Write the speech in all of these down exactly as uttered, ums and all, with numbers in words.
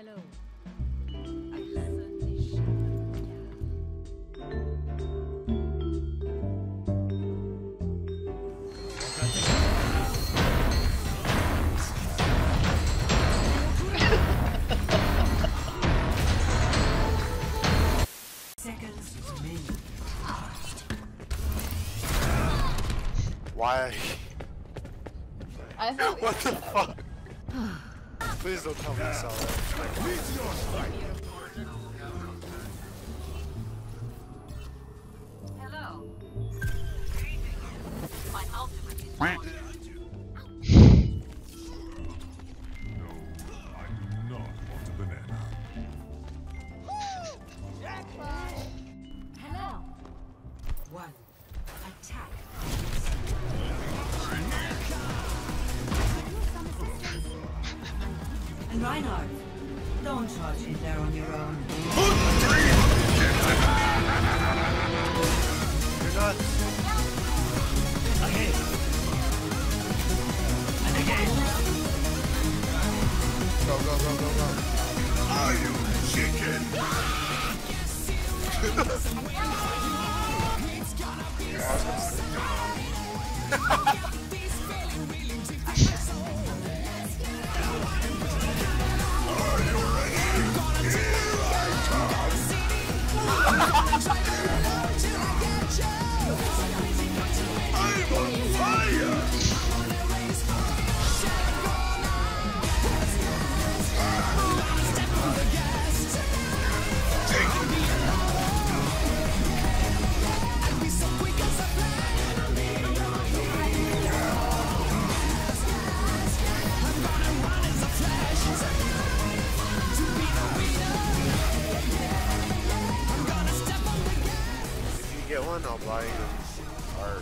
Hello. Why? I thought What the fuck? Please don't tell me to sell it. Hello. My ultimate is No, I do not want a banana. Hello. One. Attack. And Reinhardt, don't charge in there on your own. You're not. Again. And again. Go, go, go, go, go. Are you chicken? Get one, I'll buy you art.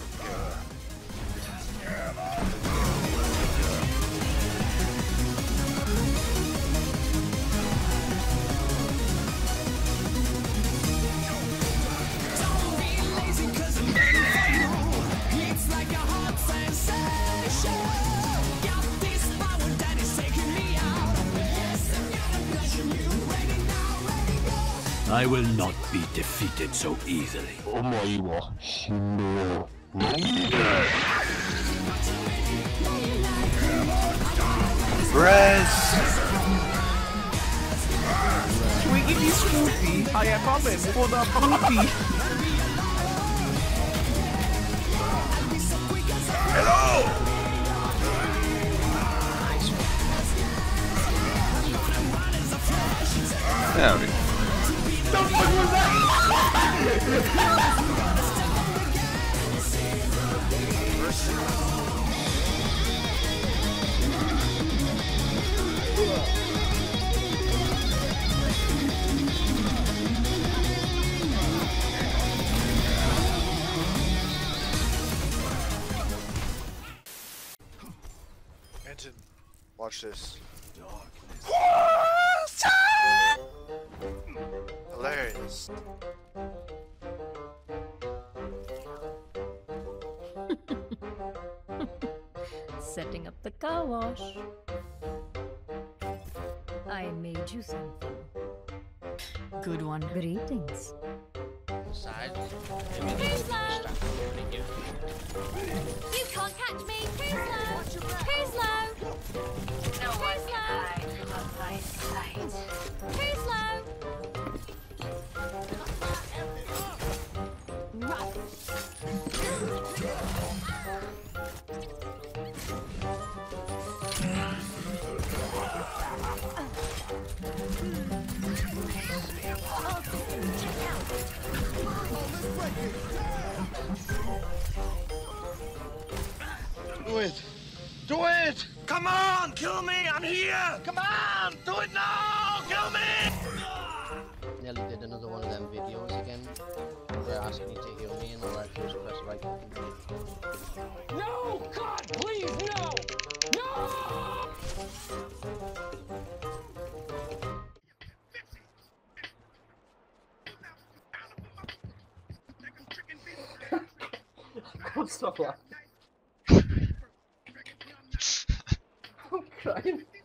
I will not be defeated so easily. Res! Can we give you Spoopy? I have comments for the Spoopy. Hello! There we go. Antun, watch this. Hilarious. Setting up the car wash. I made you something. Good one. Greetings. Side. Too slow. You can't catch me. Too slow. Too slow. No one can hide from my sight. Too slow. Right. Do it! Do it! Come on! Kill me! I'm here! Come on! Do it now! Kill me! Nearly did another one of them videos again. They're asking you to heal me and all I do is press right button. No! God, please, no! No! Stop laughing. I'm crying.